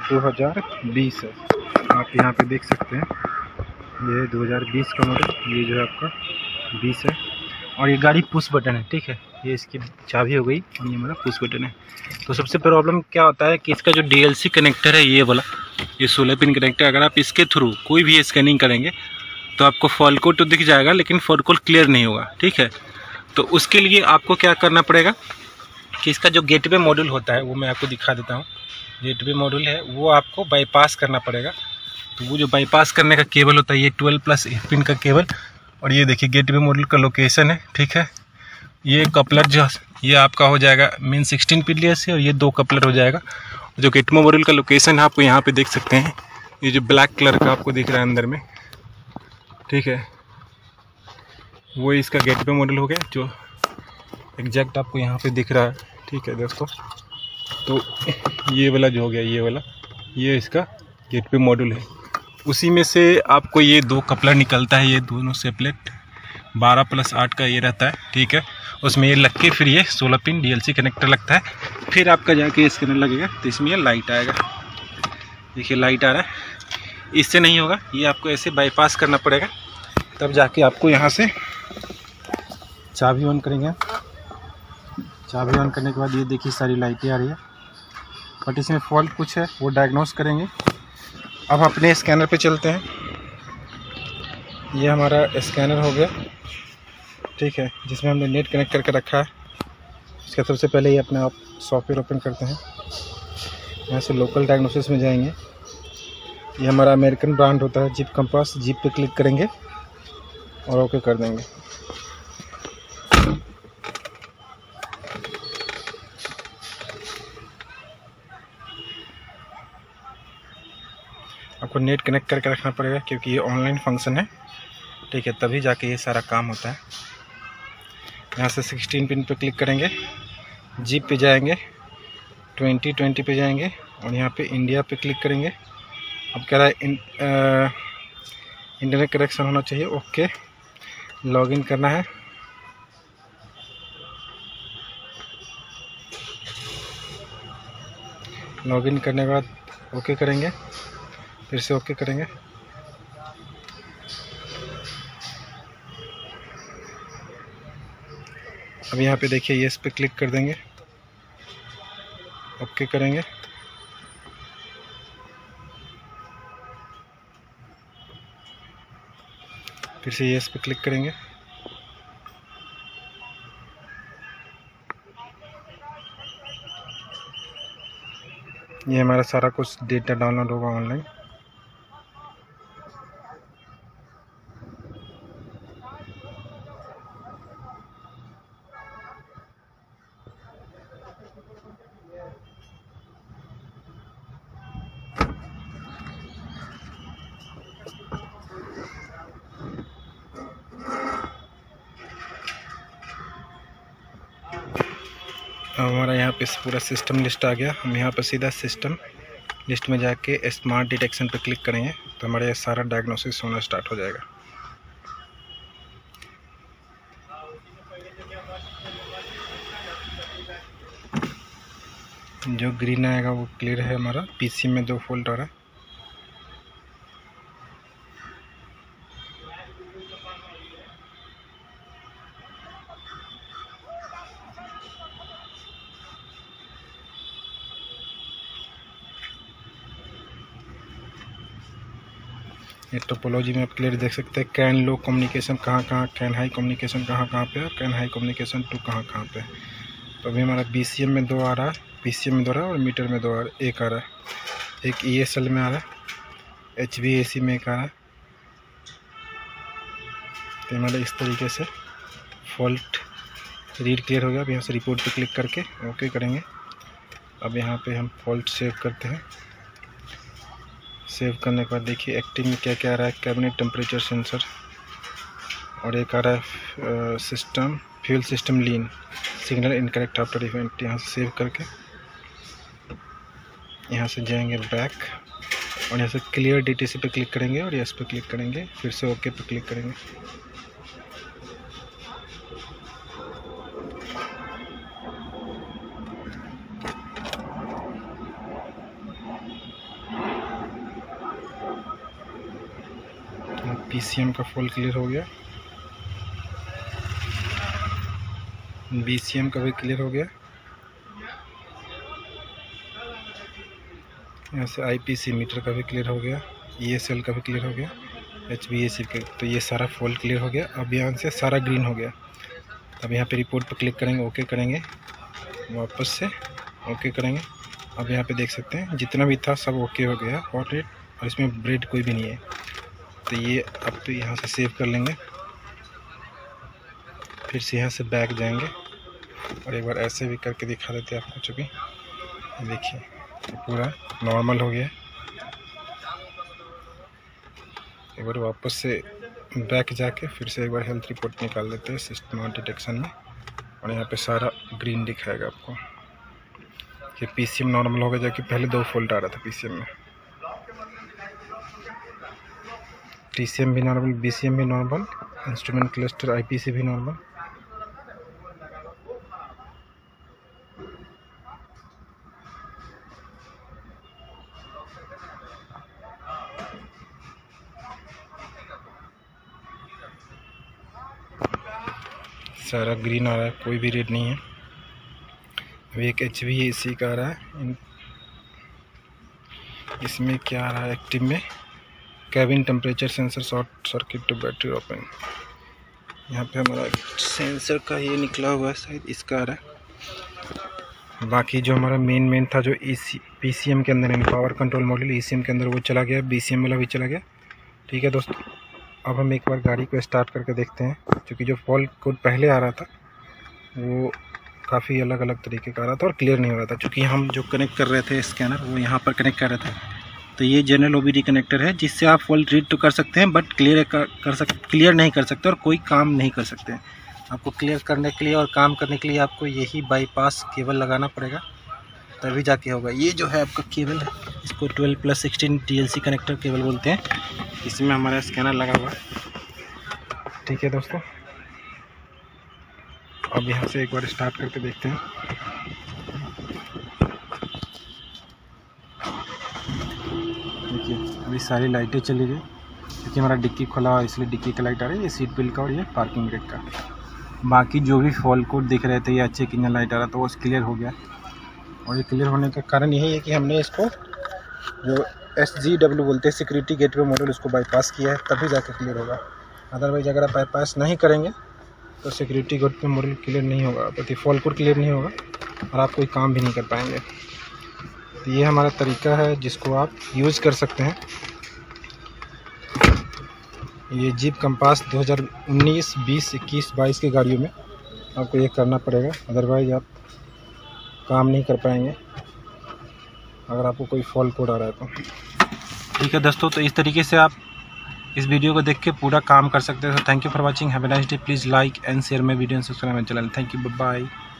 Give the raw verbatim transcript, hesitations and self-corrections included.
दो हज़ार बीस है, आप यहाँ पे देख सकते हैं। ये है दो हज़ार बीस का मॉडल, ये जो है आपका बीस है। और ये गाड़ी पुश बटन है, ठीक है। ये इसकी चाबी हो गई और ये हमारा पुश बटन है। तो सबसे प्रॉब्लम क्या होता है कि इसका जो डी एल सी कनेक्टर है, ये वाला, ये सोलह पिन कनेक्टर, अगर आप इसके थ्रू कोई भी स्कैनिंग करेंगे तो आपको फॉल्ट कोड तो दिख जाएगा, लेकिन फॉल्ट कोड क्लियर नहीं होगा, ठीक है। तो उसके लिए आपको क्या करना पड़ेगा कि इसका जो गेटवे मॉड्यूल होता है वो मैं आपको दिखा देता हूँ। गेटवे मॉड्यूल है वो आपको बाईपास करना पड़ेगा। तो वो जो बाईपास करने का केबल होता है, ये ट्वेल्व प्लस एट पिन का केबल, और ये देखिए गेटवे मॉड्यूल का लोकेशन है, ठीक है। ये कपलर जो ये आपका हो जाएगा मेन सिक्सटीन पिन से, और ये दो कपलर हो जाएगा। जो गेटवे मॉड्यूल का लोकेशन है आपको यहाँ पे देख सकते हैं, ये जो ब्लैक कलर का आपको दिख रहा है अंदर में, ठीक है, वो इसका गेटवे मॉड्यूल हो गया जो एग्जैक्ट आपको यहाँ पे दिख रहा है, ठीक है दोस्तों। तो ये वाला जो हो गया, ये वाला, ये इसका गेटवे मॉड्यूल है। उसी में से आपको ये दो कपलर निकलता है, ये दोनों सेपरेट बारह प्लस आठ का ये रहता है, ठीक है। उसमें ये लग के फिर ये सोलह pin D L C connector लगता है, फिर आपका जाके स्कैनर लगेगा तो इसमें ये लाइट आएगा। देखिए लाइट आ रहा है, इससे नहीं होगा, ये आपको ऐसे बाईपास करना पड़ेगा, तब जाके आपको यहाँ से चाबी ऑन करेंगे। चाबी ऑन करने के बाद ये देखिए सारी लाइटें आ रही है, बट इसमें फॉल्ट कुछ है वो डायग्नोस करेंगे। अब अपने स्कैनर पे चलते हैं। ये हमारा स्कैनर हो गया, ठीक है, जिसमें हमने नेट कनेक्ट करके रखा है। इसका सबसे पहले ये अपने आप सॉफ्टवेयर ओपन करते हैं। यहाँ से लोकल डायग्नोसिस में जाएंगे। ये हमारा अमेरिकन ब्रांड होता है जीप कंपास, जीप पे क्लिक करेंगे और ओके कर देंगे। आपको नेट कनेक्ट करके रखना पड़ेगा क्योंकि ये ऑनलाइन फंक्शन है, ठीक है, तभी जाके ये सारा काम होता है। यहाँ से सिक्सटीन पिन पे क्लिक करेंगे, जीप पे जाएंगे, ट्वेंटी ट्वेंटी पे जाएंगे और यहाँ पे इंडिया पे क्लिक करेंगे। अब कह रहा है इन, इंटरनेट कनेक्शन होना चाहिए, ओके, लॉगिन करना है। लॉगिन करने के बाद ओके करेंगे, फिर से ओके करेंगे। अब यहाँ पे देखिए ये इस पे क्लिक कर देंगे, ओके करेंगे। फिर से ये इस पे क्लिक करेंगे। ये हमारा सारा कुछ डेटा डाउनलोड होगा ऑनलाइन। हमारा यहाँ पे पूरा सिस्टम लिस्ट आ गया। हम यहाँ पर सीधा सिस्टम लिस्ट में जाके स्मार्ट डिटेक्शन पे क्लिक करेंगे तो हमारा ये सारा डायग्नोसिस होना स्टार्ट हो जाएगा। जो ग्रीन आएगा वो क्लियर है, हमारा पीसी में दो फॉल्ट आ रहा है। ये टोपोलॉजी में आप क्लियर देख सकते हैं, कैन लो कम्युनिकेशन कहाँ कहाँ, कैन हाई कम्युनिकेशन कहाँ कहाँ पे है, कैन हाई कम्युनिकेशन टू कहाँ कहाँ पे है। तो अभी हमारा बी सी एम में दो आ रहा है, पी सी एम में दो आ रहा है और मीटर में दो आ रहा है, एक आ रहा है। एक ई एस एल में आ रहा है, एच वी ए सी में एक आ रहा है। तो हमारा इस तरीके से फॉल्ट रीड क्लियर हो गया। अब यहाँ से रिपोर्ट पे क्लिक करके ओके करेंगे। अब यहाँ पे हम फॉल्ट सेव करते हैं। सेव करने के बाद देखिए एक्टिव में क्या क्या आ रहा है, कैबिनेट टेम्परेचर सेंसर, और एक आ रहा है system fuel system lean, signal incorrect after event. यहाँ से सेव करके यहाँ से जाएंगे बैक और यहाँ से क्लियर डी टी सी पे क्लिक करेंगे और यस पे क्लिक करेंगे, फिर से ओके पे क्लिक करेंगे। पीसीएम का फुल क्लियर हो गया, बीसीएम का भी क्लियर हो गया, यहाँ से आईपीसी मीटर का भी क्लियर हो गया, ईएसएल का भी क्लियर हो गया, एचवीएसी का। तो ये सारा फॉल्ट क्लियर हो गया। अब यहाँ से सारा ग्रीन हो गया। अब यहाँ पे रिपोर्ट पर क्लिक करेंगे, ओके करेंगे, वापस से ओके करेंगे। अब यहाँ पे देख सकते हैं जितना भी था सब ओके हो गया हॉट रेट, और इसमें ब्रेड कोई भी नहीं है। तो ये अब तो यहाँ से सेव कर लेंगे, फिर से यहाँ से बैक जाएंगे और एक बार ऐसे भी करके दिखा देते हैं आपको। चूँकि देखिए पूरा नॉर्मल हो गया। एक बार वापस से बैक जाके फिर से एक बार हेल्थ रिपोर्ट निकाल देते हैं सिस्टम डिटेक्शन में, और यहाँ पे सारा ग्रीन दिखाएगा आपको कि पीसीएम नॉर्मल हो गया, जबकि पहले दो फॉल्ट आ रहा था पीसीएम में। टीसीएम भी नॉर्मल, बीसीएम भी नॉर्मल, इंस्ट्रूमेंट क्लस्टर आईपीसी भी नॉर्मल। सारा ग्रीन आ रहा है, कोई भी रेड नहीं है। अभी एक एच वी ए सी का आ रहा है, इसमें क्या आ रहा है एक्टिव में, cabin temperature sensor short circuit to battery open. यहाँ पे हमारा सेंसर का ये निकला हुआ है शायद, इसका आ रहा है। बाकी जो हमारा मेन मेन था जो ई सी पी सी एम के अंदर है, power control module E C M के अंदर, वो चला गया, बी सी एम वाला भी चला गया। ठीक है दोस्तों, अब हम एक बार गाड़ी को स्टार्ट करके देखते हैं, क्योंकि जो फॉल्ट कोड पहले आ रहा था वो काफ़ी अलग अलग तरीके का आ रहा था और क्लियर नहीं हो रहा था। क्योंकि हम जो कनेक्ट कर रहे थे स्कैनर, वो यहाँ पर कनेक्ट कर रहे थे। तो ये जनरल ओबीडी कनेक्टर है, जिससे आप फॉल्ट रीड तो कर सकते हैं, बट क्लियर कर, कर सक क्लियर नहीं कर सकते और कोई काम नहीं कर सकते हैं। आपको क्लियर करने के लिए और काम करने के लिए आपको यही बाईपास केबल लगाना पड़ेगा, तभी जाके होगा। ये जो है आपका केबल है, इसको twelve plus sixteen T L C connector cable बोलते हैं। इसमें हमारा स्कैनर लगा हुआ है। ठीक है दोस्तों, अब यहाँ से एक बार स्टार्ट करके देखते हैं। देखिए अभी सारी लाइटें चली गई, क्योंकि हमारा डिक्की खुला हुआ, इसलिए डिक्की का लाइट आ रही है, ये सीट बेल्ट का और ये पार्किंग ब्रेक का। बाकी जो भी फॉल्ट कोड दिख रहे थे, ये अच्छे किंजन लाइट आ रहा था, वो क्लियर हो गया। और ये क्लियर होने का कारण यही है कि हमने इसको जो एस जी डब्ल्यू बोलते हैं, सिक्योरिटी गेटवे मॉड्यूल, उसको बाईपास किया है, तभी जाकर क्लियर होगा। अदरवाइज अगर आप बाईपास नहीं करेंगे तो सिक्योरिटी गेटवे मॉड्यूल क्लियर नहीं होगा, तो फॉल्ट कोड क्लियर नहीं होगा और आप कोई काम भी नहीं कर पाएंगे। तो ये हमारा तरीका है जिसको आप यूज़ कर सकते हैं। ये जीप कंपास दो हज़ार उन्नीस, बीस, इक्कीस, बाईस की गाड़ियों में आपको ये करना पड़ेगा, अदरवाइज आप काम नहीं कर पाएंगे अगर आपको कोई फॉल्ट कोड आ रहा है तो। ठीक है दोस्तों, तो इस तरीके से आप इस वीडियो को देख के पूरा काम कर सकते हैं। तो thank you for watching, have a nice day. Please like and share my video and subscribe my channel. Thank you, bye bye.